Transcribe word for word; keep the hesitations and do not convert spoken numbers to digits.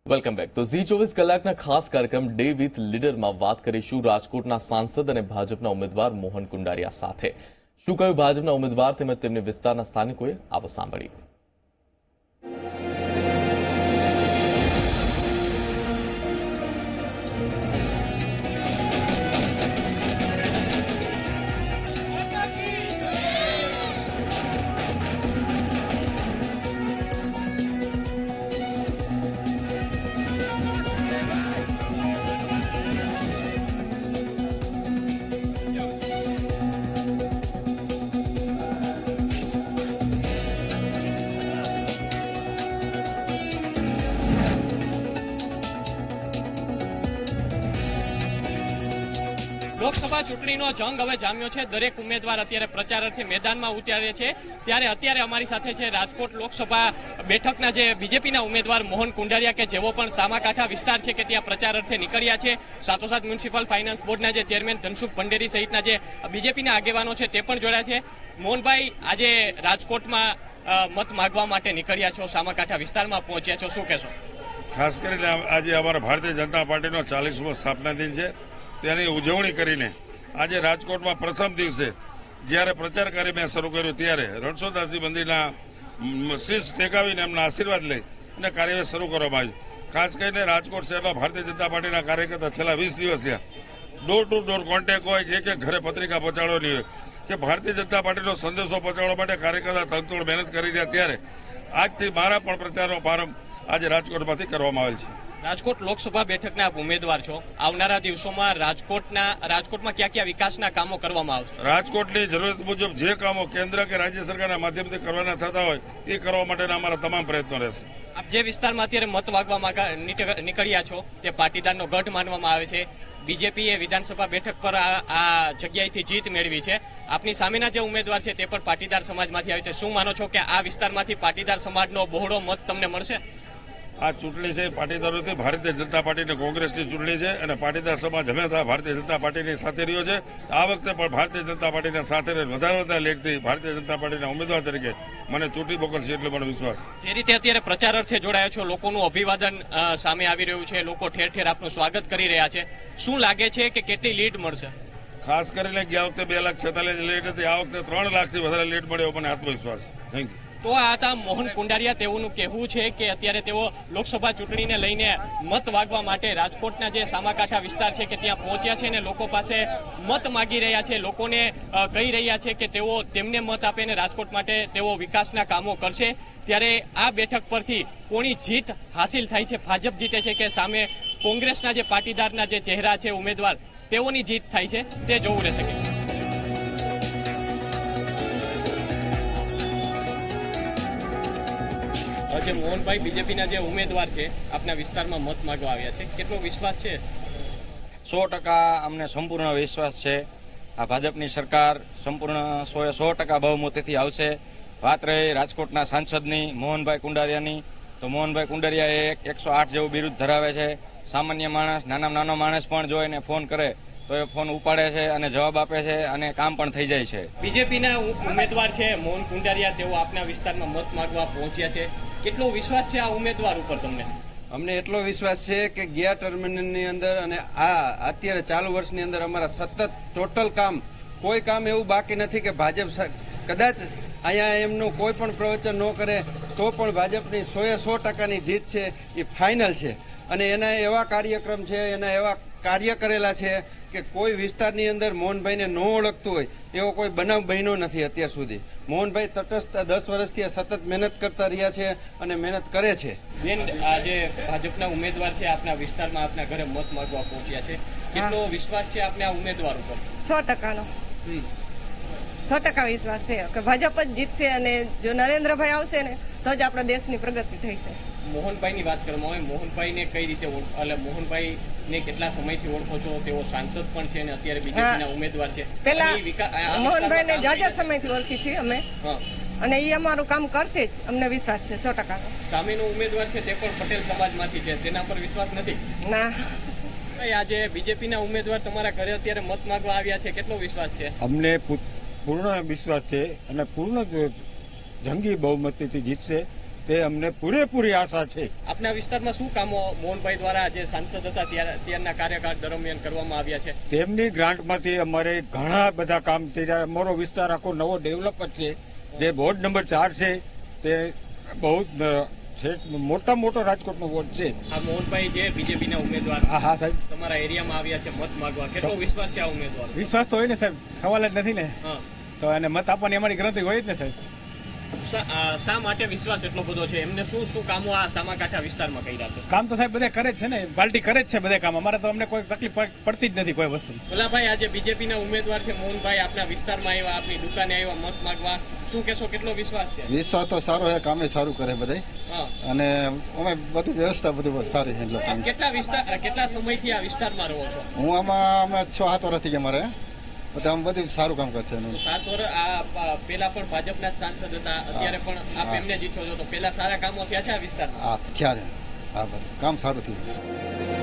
Welcome back. તો ઝી ચોવીસ કલાકના ખાસ કાર્યક્રમ ડે વિથ લીડરમાં વાત કરીશું રાજકોટના સાંસદ અને ભાજપના ઉમેદવાર મોહન કુંડારિયા સાથે. શું કહ્યું ભાજપના ઉમેદવાર તેમજ તેમની વિસ્તારના સ્થાનિકોએ, આવો સાંભળીએ. લોકસભા ચૂંટણીનો જંગ હવે જામ્યો છે. દરેક ઉમેદવાર અત્યારે પ્રચાર અર્થે મેદાનમાં ઉતરે છે. ત્યારે અત્યારે અમારી સાથે છે રાજકોટ લોકસભા બેઠકના જે બીજેપીના ઉમેદવાર મોહન કુંડારિયા, કે જેઓ પણ સામાકાંઠા વિસ્તાર છે કે ત્યાં પ્રચાર અર્થે નીકળ્યા છે. સાથોસાથ મ્યુનિસિપલ ફાઇનાન્સ બોર્ડના જે ચેરમેન ધનસુખ ભંડેરી સહિતના જે બીજેપીના આગેવાનો છે તે પણ જોડાયા છે. મોહનભાઈ, આજે રાજકોટમાં મત માગવા માટે નીકળ્યા છો, સામાકાંઠા વિસ્તારમાં પહોંચ્યા છો, શું કહેશો? ખાસ કરીને આજે અમારા ભારતીય જનતા પાર્ટીનો ચાલીસમો સ્થાપના દિન છે. તેની ઉજવણી કરીને આજે રાજકોટમાં પ્રથમ દિવસે જ્યારે પ્રચાર કાર્ય મેં શરૂ કર્યું ત્યારે રણછોડદાસજી મંદિરના શીશ ટેકાવીને એમના આશીર્વાદ લઈ અને કાર્યવાહી શરૂ કરવામાં આવી. ખાસ કરીને રાજકોટ શહેરમાં ભારતીય જનતા પાર્ટીના કાર્યકર્તા છેલ્લા વીસ દિવસ થયા ડોર ટુ ડોર કોન્ટેક્ટ હોય, એક એક ઘરે પત્રિકા પહોંચાડવાની હોય કે ભારતીય જનતા પાર્ટીનો સંદેશો પહોંચાડવા માટે કાર્યકર્તા તનતોડ મહેનત કરી રહ્યા. ત્યારે આજથી મારા પણ પ્રચારનો પ્રારંભ આજે રાજકોટમાંથી કરવામાં આવેલ છે. રાજકોટ લોકસભા બેઠકના ઉમેદવાર છો. આવનારા દિવસોમાં રાજકોટના રાજકોટમાં ક્યાં ક્યાં વિકાસના કામો કરવામાં આવશે? રાજકોટની જરૂરિયાત મુજબ જે કામો કેન્દ્ર કે રાજ્ય સરકારના માધ્યમથી કરવાના થતા હોય એ કરવા માટેના અમારા તમામ પ્રયત્નો રહેશે. આપ જે વિસ્તારમાં અત્યારે મત માંગવા નીકળ્યા છો તે પાટીદારનો ગઢ માનવામાં આવે છે. બીજેપીએ વિધાનસભા બેઠક પર આ જગ્યાએથી જીત મેળવી છે. આપની સામેના જે ઉમેદવાર છે તે પણ પાટીદાર સમાજમાંથી આવે છે. શું માનો છો કે આ વિસ્તારમાંથી પાટીદાર સમાજનો બહોળો મત તમને મળશે? આ ચૂંટણી છે પાટીદારોથી ભારતીય જનતા પાર્ટી અને કોંગ્રેસની ચૂંટણી છે અને પાટીદાર સમાજ હંમેશા ભારતીય જનતા પાર્ટીની સાથે રહ્યો છે. આ વખતે પણ ભારતીય જનતા પાર્ટીના સાથે વધારે વધારે લેખથી ભારતીય જનતા પાર્ટીના ઉમેદવાર તરીકે મને ચૂંટણી મોકલશે એટલો મને વિશ્વાસ. જે રીતે અત્યારે પ્રચાર અર્થે જોડાયો છો, લોકોનું અભિવાદન સામે આવી રહ્યું છે, લોકો ઠેર ઠેર આપનું સ્વાગત કરી રહ્યા છે, શું લાગે છે કે કેટલી લીડ મળશે? ખાસ કરીને ગયા વખતે બે લાખ છેતાલીસ લીડ હતી, આ વખતે ત્રણ લાખથી વધારે લીડ મળે એવો મને આત્મવિશ્વાસ. Thank you. તો આ હતા મોહન કુંડારિયા. તેઓનું કહેવું છે કે અત્યારે તેઓ લોકસભા ચૂંટણીને લઈને મત માગવા માટે રાજકોટના જે સામાકાંઠા વિસ્તાર છે કે ત્યાં પહોંચ્યા છે અને લોકો પાસે મત માગી રહ્યા છે. લોકોને કહી રહ્યા છે કે તેઓ તેમને મત આપે ને રાજકોટ માટે તેઓ વિકાસના કામો કરશે. ત્યારે આ બેઠક પરથી કોની જીત હાસિલ થાય છે, ભાજપ જીતે છે કે સામે કોંગ્રેસના જે પાટીદારના જે ચહેરા છે ઉમેદવાર તેઓની જીત થાય છે, તે જોવું રહેશે. જે મોહનભાઈ બીજેપીના જે ઉમેદવાર છે આપના વિસ્તારમાં મત માંગવા આવ્યા છે, કેટલો વિશ્વાસ છે? સો ટકા અમને સંપૂર્ણ વિશ્વાસ છે. આ ભાજપની સરકાર સંપૂર્ણ સો એ સો ટકા બહુમતીથી આવશે. વાત રહી રાજકોટના સાંસદની મોહનભાઈ કુંડારિયાની, તો મોહનભાઈ કુંડારિયા એ એકસો આઠ જેવું બિરુદ ધરાવે છે. સામાન્ય માણસ, નાના નાનો માણસ પણ જો એને ફોન કરે તો એ ફોન ઉપાડે છે અને જવાબ આપે છે અને કામ પણ થઈ જાય છે. બીજેપીના ઉમેદવાર છે મોહન કુંડારિયા, તેઓ આપના વિસ્તારમાં મત માંગવા પહોંચ્યા છે. કેટલો વિશ્વાસ છે આ ઉમેદવાર ઉપર તમને? અમને એટલો વિશ્વાસ છે કે ગયા ટર્મિનલની અંદર અને આ અત્યારે ચાલુ વર્ષની અંદર અમારા સતત ટોટલ કામ, કોઈ કામ એવું બાકી નથી કે ભાજપ કદાચ અહીંયા એમનું કોઈ પણ પ્રવચન ન કરે તો પણ ભાજપની સો એ સો ટકાની જીત છે એ ફાઇનલ છે. અને એના એવા કાર્યક્રમ છે, એના એવા કાર્ય કરેલા છે કે કોઈ વિસ્તારની અંદર મોહનભાઈને ન ઓળખતું હોય એવો કોઈ બનાવ બન્યો નથી અત્યાર સુધી. મોહનભાઈ તટસ્થ દસ વર્ષથી સતત મહેનત કરતા રહ્યા છે અને મહેનત કરે છે. બેન, આજે ભાજપના ઉમેદવાર છે આપના વિસ્તારમાં આપના ઘરે મત માંગવા પહોંચ્યા છે, કેટલો વિશ્વાસ છે આપને આ ઉમેદવાર ઉપર? સો ટકાનો સો ટકા વિશ્વાસ છે કે ભાજપ જ જીતશે અને જો નરેન્દ્રભાઈ આવશે ને તો જ આપણા દેશની પ્રગતિ થઈ છે. મોહનભાઈ ની વાત કરવામાં આવે, મોહનભાઈ ને કઈ રીતે એટલે મોહનભાઈ ને કેટલા સમયથી ઓળખો છો? તેઓ સાંસદ પણ છે અને અત્યારે બીજેપીના ઉમેદવાર છે. પેલા મોહનભાઈ ને જાજા સમયથી ઓળખી છીએ અમે અને એ અમારું કામ કરશે જ, અમને વિશ્વાસ છે સો ટકા. સામેનો ઉમેદવાર છે તે પણ પટેલ સમાજમાંથી છે, તેના પર વિશ્વાસ નથી? ના. આજે બીજેપીના ઉમેદવાર તમારા ઘરે અત્યારે મત માંગવા આવ્યા છે, કેટલો વિશ્વાસ છે? અમને પૂર્ણ વિશ્વાસ છે અને પૂર્ણ જંગી બહુમતીથી જીતશે તે અમને પૂરેપૂરી આશા છે. આપના વિસ્તારમાં શું કામો મોહનભાઈ દ્વારા જે સાંસદ હતા ત્યારે ત્યારના કાર્યકાળ દરમિયાન કરવામાં આવ્યા છે? તેમની ગ્રાન્ટમાંથી અમારે ઘણા બધા કામ થયા. અમારો વિસ્તાર આખો નવો ડેવલપ જ છે. જે વોર્ડ નંબર ચાર છે તે બહુ છે, મોટા મોટો રાજકોટનો વોર્ડ છે. આ મોહનભાઈ જે બીજેપીના ઉમેદવાર હા હા સાહેબ, તમારા એરિયામાં આવ્યા છે મત માંગવા, કેટલો વિશ્વાસ છે આ ઉમેદવાર? વિશ્વાસ તો હોય ને સાહેબ, સવાલ જ નથી ને. હા, તો એને મત આપવાની અમારી ગણતરી હોય જ ને સાહેબ. શા આ શા માટે વિશ્વાસ એટલો બધો છે? એમને શું શું કામો આ સામાકાંઠા વિસ્તારમાં કર્યા છે? કામ તો સાહેબ બધે કરે જ છે ને, પાર્ટી કરે જ છે બધે કામ. અમારે તો અમને કોઈ તકલીફ પડ- પડતી જ નથી કોઈ વસ્તુ. ભોલાભાઈ, આજે બીજેપીના ઉમેદવાર છે મોહનભાઈ, આપના વિસ્તારમાં આવ્યા, આપની દુકાને આવ્યા મત માંગવા, શું કહેશો, કેટલો વિશ્વાસ છે? વિશ્વાસ તો સારો છે, કામે સારું કરે બધે, હા, અને અમે બધું વ્યવસ્થા બધું સારી છે એ આપ લોકોની. કેટલા વિસ્તાર કેટલા સમયથી આ વિસ્તારમાં રહો છો? હું આમાં અમે છ સાત વર્ષથી ગયા મારે બધા આમ બધું સારું કામ કરશે એનું. સાત વર્ષ આ પ- પેલા પણ ભાજપના જ સાંસદ હતા, અત્યારે પણ આપ એમને જીતો છો, તો પેલા સારા કામો થયા છે આ વિસ્તારમાં? હા ખ્યાલ છે, હા બધું કામ સારું થયું.